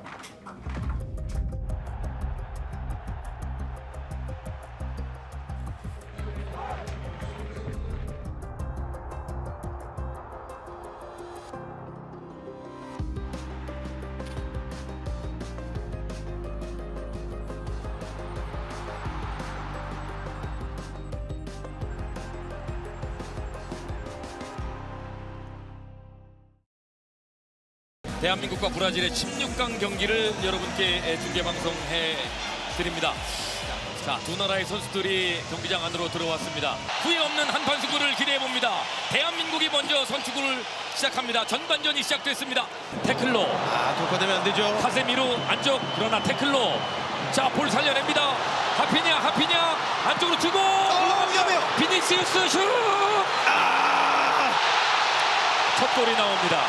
대한민국과 브라질의 16강 경기를 여러분께 중계방송해 드립니다. 자, 두 나라의 선수들이 경기장 안으로 들어왔습니다. 후회 없는 한판 승부를 기대해 봅니다. 대한민국이 먼저 선축을 시작합니다. 전반전이 시작됐습니다. 태클로. 돌파되면 안 되죠. 카세미로 안쪽, 그러나 태클로. 자, 볼 살려냅니다. 하피냐 안쪽으로 주고 위험해요. 비니시우스 슛. 첫 골이 나옵니다.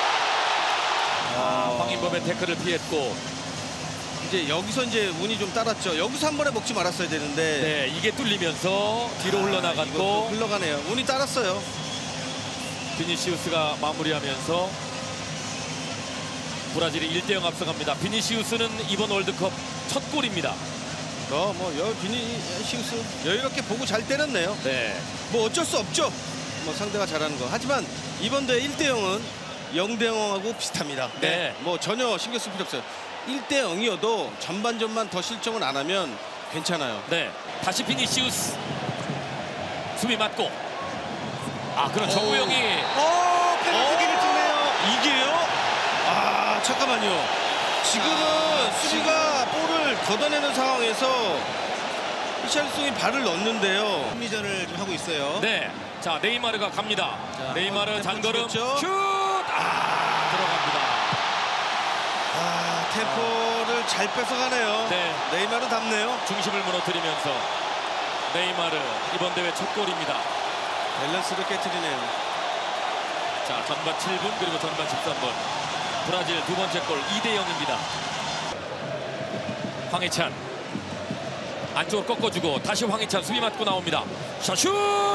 황인범의 태클을 피했고, 이제 여기서 이제 운이 좀 따랐죠. 여기서 한 번에 먹지 말았어야 되는데. 네, 이게 뚫리면서 뒤로 흘러나갔고 흘러가네요. 운이 따랐어요. 비니시우스가 마무리하면서 브라질이 1대0 앞서갑니다. 비니시우스는 이번 월드컵 첫 골입니다. 비니시우스 여유롭게 보고 잘 때렸네요. 네, 뭐 어쩔 수 없죠. 뭐 상대가 잘하는 거. 하지만 이번 대회 1대0은 0대0하고 비슷합니다. 네. 뭐 전혀 신경 쓸 필요 없어요. 1대0이어도 전반전만 더 실점을 안 하면 괜찮아요. 네. 다시 비니시우스 수비 맞고, 그럼 정우영이 페널티기를 찍네요. 이게요? 잠깐만요. 지금은 수비가 볼을 걷어내는 상황에서 히샬리송이 발을 넣는데요. 심리전을 좀 하고 있어요. 네. 자, 네이마르가 갑니다. 네이마르 잔걸음 슛! 들어갑니다. 템포를 잘 뺏어가네요. 네. 네이마르 답네요. 중심을 무너뜨리면서 네이마르 이번 대회 첫 골입니다. 밸런스를 깨트리네요. 자, 전반 7분 그리고 전반 13분 브라질 두 번째 골 2대0입니다. 황희찬 안쪽으로 꺾어주고 다시 황희찬 수비 맞고 나옵니다. 슛!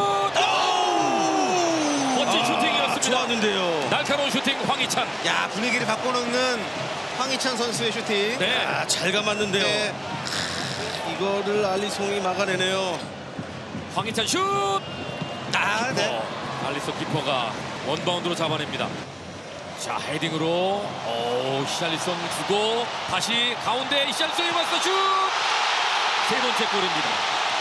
멋진 슈팅이었습니다. 좋았는데요. 날카로운 슈팅 황희찬. 야, 분위기를 바꿔놓는 황희찬 선수의 슈팅. 네. 잘 감았는데요. 네. 이거를 알리송이 막아내네요. 황희찬 슛! 네. 알리송 키퍼가 원바운드로 잡아냅니다. 자, 헤딩으로 히샬리송 주고 다시 가운데 히샬리송이 맞서 슛! 세 번째 골입니다.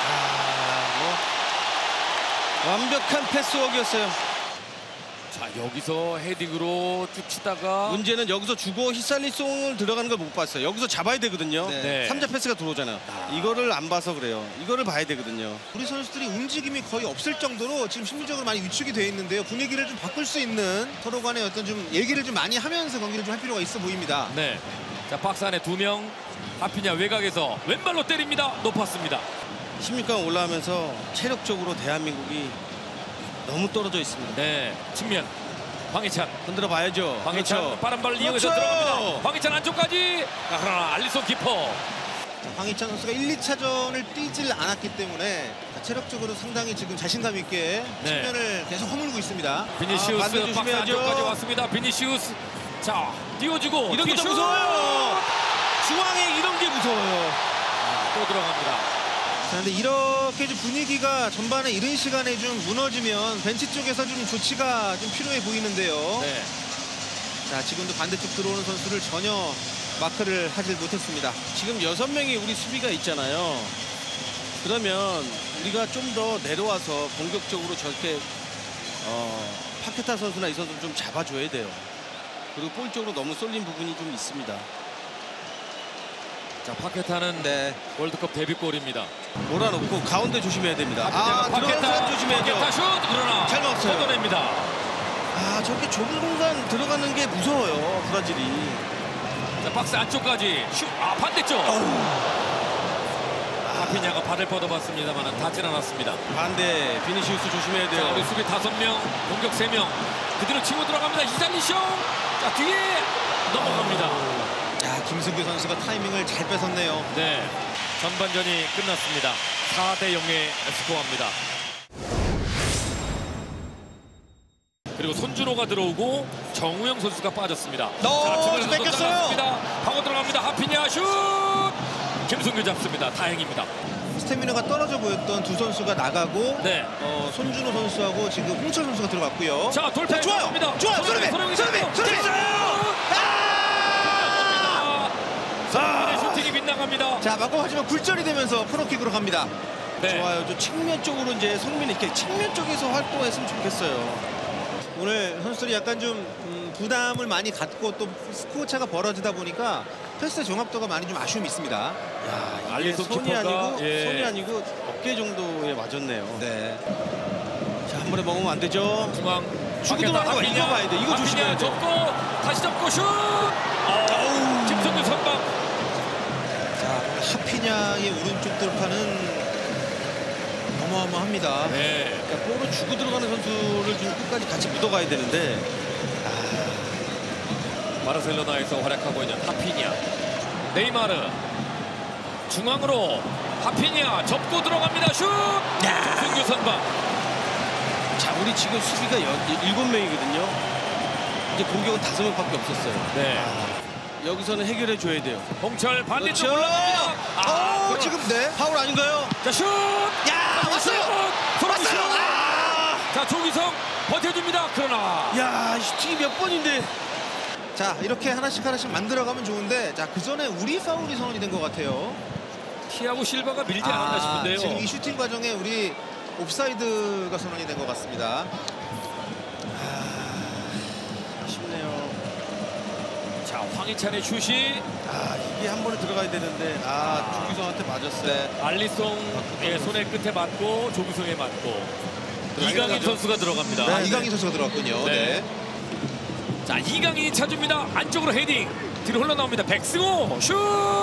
완벽한 패스워크였어요. 자, 여기서 헤딩으로 쭉 치다가 문제는 여기서 주고 히샬리송을 들어가는 걸 못 봤어요. 여기서 잡아야 되거든요. 네. 3자 패스가 들어오잖아요. 이거를 안 봐서 그래요. 이거를 봐야 되거든요. 우리 선수들이 움직임이 거의 없을 정도로 지금 심리적으로 많이 위축이 되어 있는데요. 분위기를 좀 바꿀 수 있는 서로 간의 어떤 좀 얘기를 좀 많이 하면서 경기를 좀 할 필요가 있어 보입니다. 네. 자, 박스 안에 2명. 하피냐 외곽에서 왼발로 때립니다. 높았습니다. 16강 올라오면서 체력적으로 대한민국이 너무 떨어져 있습니다. 네. 측면 황희찬. 흔들어 봐야죠. 황희찬 그렇죠. 빠른 발을 이용해서 그렇죠. 들어갑니다. 황희찬 안쪽까지. 그러나 알리송 키퍼. 황희찬 선수가 1, 2차전을 뛰질 않았기 때문에 체력적으로 상당히 지금 자신감 있게 네. 측면을 계속 허물고 있습니다. 비니시우스 반대 박스 조심해야죠. 안쪽까지 왔습니다. 비니시우스. 자, 띄워주고 이런 게 뒤에 더 슛! 무서워요. 중앙에 이런 게 무서워요. 또 들어갑니다. 자, 근데 이렇게 좀 분위기가 전반에 이른 시간에 좀 무너지면 벤치 쪽에서 좀 조치가 좀 필요해 보이는데요. 네. 자, 지금도 반대쪽 들어오는 선수를 전혀 마크를 하질 못했습니다. 지금 6명이 우리 수비가 있잖아요. 그러면 우리가 좀 더 내려와서 공격적으로 저렇게 파케타 선수나 이 선수를 좀 잡아줘야 돼요. 그리고 볼 쪽으로 너무 쏠린 부분이 좀 있습니다. 자, 파케타는 네. 월드컵 데뷔골입니다. 몰아놓고 가운데 조심해야 됩니다. 파케타, 들어가는 사람 조심해야죠. 파케타 슛! 그러나 잘 막았어요. 걷어냅니다. 저렇게 좁은 공간 들어가는 게 무서워요, 브라질이. 자, 박스 안쪽까지 슛! 반대쪽! 하피냐가 발을 뻗어봤습니다만 닿질 않았습니다. 반대 비니시우스 조심해야 돼요. 자, 우리 수비 5명, 공격 3명. 그대로 치고 들어갑니다. 히샬리송! 자, 뒤에 넘어갑니다. 자, 김승규 선수가 타이밍을 잘 뺏었네요. 네, 전반전이 끝났습니다. 4대0의 스코어입니다. 그리고 손준호가 들어오고 정우영 선수가 빠졌습니다. 좀 뺏겼어요. 파고 들어갑니다. 하피냐 슛! 김승규 잡습니다. 다행입니다. 스태미나가 떨어져 보였던 두 선수가 나가고 네. 손준호 선수하고 지금 홍철 선수가 들어갔고요. 자, 돌파 좋아요. 들어갑니다. 좋아요. 손흥민. 손흥민의 슈팅이 빗나갑니다. 자, 맞고 하지만 굴절이 되면서 코너킥으로 갑니다. 네. 좋아요. 저 측면 쪽으로 이제 손흥민이 이렇게 측면 쪽에서 활동했으면 좋겠어요. 오늘 선수들이 약간 좀 부담을 많이 갖고 또 스코어 차가 벌어지다 보니까 패스 정합도가 많이 좀 아쉬움이 있습니다. 야, 이게 알리송 손이 키퍼가, 아니고 예. 손이 아니고 어깨 정도에 맞았네요. 네. 자, 한 번에 먹으면 안 되죠. 중앙 주고 들어가는 거 이거 봐야 돼. 이거 조심해야 돼. 접고 다시 접고 슛! 김성규 선방. 자, 하피냐의 오른쪽 돌파는 어마어마합니다. 네. 그러니까 볼을 주고 들어가는 선수를 좀 끝까지 같이 묻어가야 되는데 바르셀로나에서 활약하고 있는 하피냐. 네이마르 중앙으로 하피냐 접고 들어갑니다. 슛! 김승규 선방. 자, 우리 지금 수비가 7명이거든요. 이제 공격은 5명밖에 없었어요. 네. 여기서는 해결해 줘야 돼요. 홍철 반대쪽 그렇죠. 올라갑니다. 그러나- 지금 네. 파울 아닌가요? 자, 슛! 왔어요. 손흥민 슛! 왔어요. 자, 조기성 버텨줍니다. 그러나 야, 슈팅이 몇 번인데. 자, 이렇게 하나씩 만들어가면 좋은데, 자, 그 전에 우리 파울이 선언이 된 것 같아요. 티아고 실바가 밀지 않았나 싶은데요. 지금 이 슈팅 과정에 우리 옵사이드가 선언이 된 것 같습니다. 아쉽네요. 자, 황희찬의 슛이 이게 한 번에 들어가야 되는데 조기성한테 맞았어요. 네. 알리송의 손의 끝에 맞고 조규성에 맞고 이강인 선수가 들어갑니다. 아, 이강인 선수가 들어갔군요. 네. 네. 자, 이강인이 차줍니다. 안쪽으로 헤딩. 뒤로 흘러나옵니다. 백승호 슛!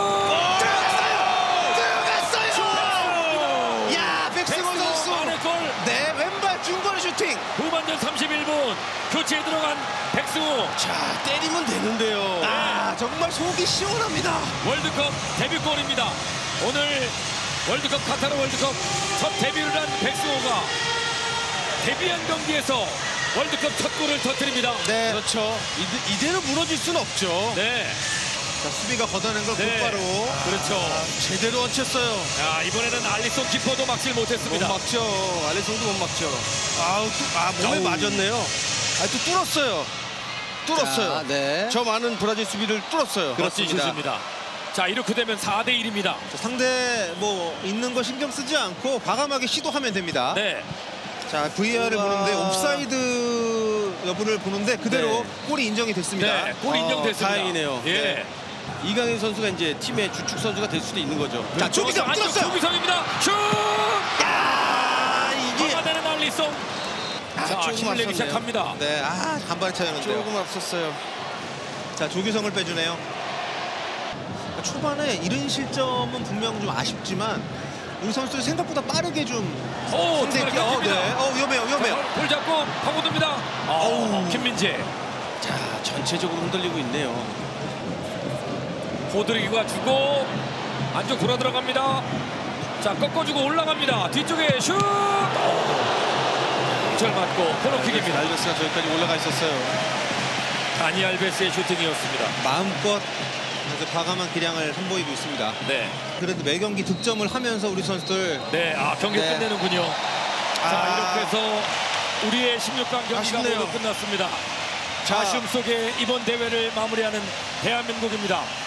야, 백승호 선수. 안에 골. 네, 왼발 중거리 슈팅. 후반전 31분 교체에 들어간 백승호. 자, 때리면 되는데요. 정말 속이 시원합니다. 월드컵 데뷔골입니다. 오늘 월드컵 카타르 월드컵 첫 데뷔를 한 백승호가 데뷔한 경기에서 월드컵 첫 골을 터뜨립니다. 네. 그렇죠. 이대로 무너질 수는 없죠. 네. 자, 수비가 걷어낸 걸 네. 곧바로. 그렇죠. 제대로 얹혔어요. 자, 이번에는 알리송 키퍼도 막질 못했습니다. 못 막죠. 알리송도 못 막죠. 몸에 아우. 맞았네요. 또 뚫었어요. 뚫었어요. 자, 네. 저 많은 브라질 수비를 뚫었어요. 멋진 그렇습니다. 슛입니다. 자, 이렇게 되면 4대1입니다. 상대 뭐 있는 거 신경 쓰지 않고 과감하게 시도하면 됩니다. 네. 자, VR을 보는데 옵사이드 여부를 보는데 그대로 네. 골이 인정이 됐습니다. 네. 골 인정됐습니다. 다행이네요. 예. 네. 이강인 선수가 이제 팀의 주축 선수가 될 수도 있는 거죠. 자, 조기성 안쪽 뚫었어요. 조기성입니다. 슛! 이게 막아내는 알리송. 자, 조금 힘을 내기 앞섰네요. 네, 시작합니다. 간발의 차이였는데요. 조금 앞섰어요. 자, 조규성을 빼주네요. 초반에 이른 실점은 분명 좀 아쉽지만 우리 선수들이 생각보다 빠르게 좀 오, 상대 중간에 꺾입니다. 위험해요. 볼 잡고 파고듭니다. 김민재. 자, 전체적으로 흔들리고 있네요. 호드리기가 주고 안쪽 돌아 들어갑니다. 자, 꺾어주고 올라갑니다. 뒤쪽에 슛! 잘 맞고 코너킥입니다. 알베스가 저기까지 올라가 있었어요. 다니 알베스의 슈팅이었습니다. 마음껏 아주 과감한 기량을 선보이고 있습니다. 네. 그래도 매 경기 득점을 하면서 우리 선수들 네, 경기 네. 끝내는군요. 자, 이렇게 해서 우리의 16강 경기가 아쉽네요. 모두 끝났습니다. 아쉬움 속에 이번 대회를 마무리하는 대한민국입니다.